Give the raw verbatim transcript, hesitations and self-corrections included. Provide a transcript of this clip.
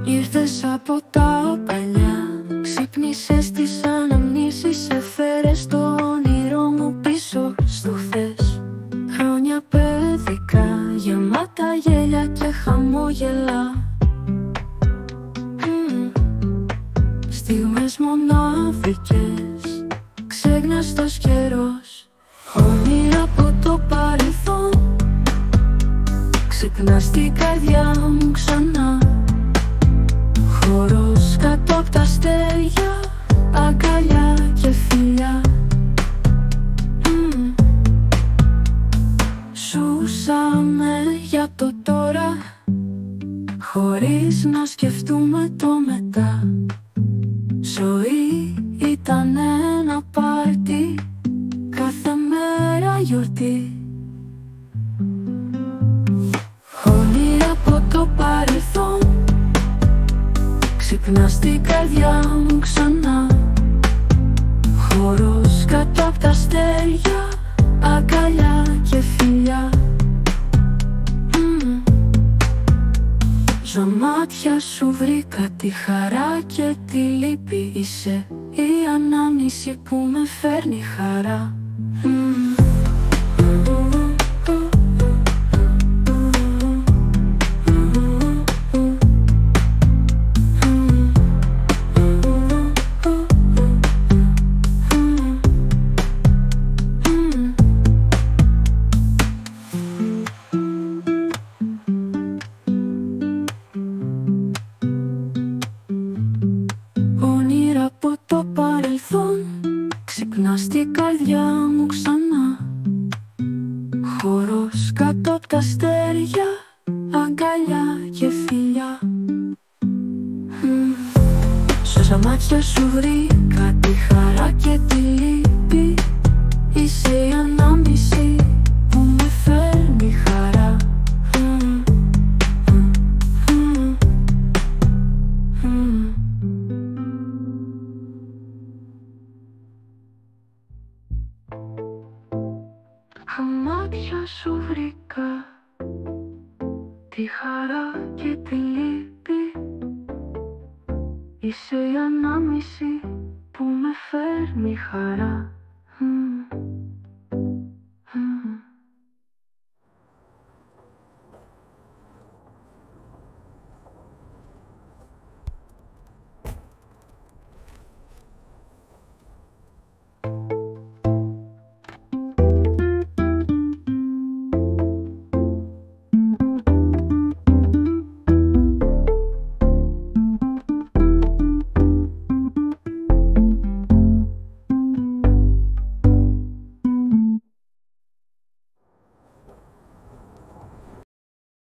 Ήρθες από τα παλιά, ξύπνησες τις αναμνήσεις, έφερες το όνειρό μου πίσω στο χθες. Χρόνια παιδικά, γεμάτα γέλια και χαμόγελα. mm. Στιγμές μοναδικές, ξέγναστος καιρός. Όνειρα από το παρελθόν, ξυπνά στην καρδιά μου ξανά. Χορός κάτω απ' τα αστέρια, αγκαλιά και φιλιά. mm. Ζούσαμε για το τώρα, χωρίς να σκεφτούμε το μετά. Ζωή ήταν ένα πάρτι, κάθε μέρα γιορτή. Όνειρα από το παρελθόν, ξυπνά στην καρδιά μου ξανά. Χορός κάτω απ' τα αστέρια, αγκαλιά και φιλιά. mm. Στα μάτια σου βρήκα τη χαρά και τη λύπη. Είσαι η ανάμνηση που με φέρνει χαρά. mm. Όνειρα από το παρελθόν, ξυπνά στην καρδιά μου ξανά. Χορός κάτω απ' τα αστέρια, αγκαλιά και φιλιά. mm. Στα μάτια σου βρήκα τη χαρά και τη λύπη. Είσαι η ανάμνηση που με φέρνει χαρά. mm. Mm. Mm. Στα μάτια σου βρήκα τη χαρά και τη λύπη. Είσαι η ανάμνηση που με φέρνει χαρά.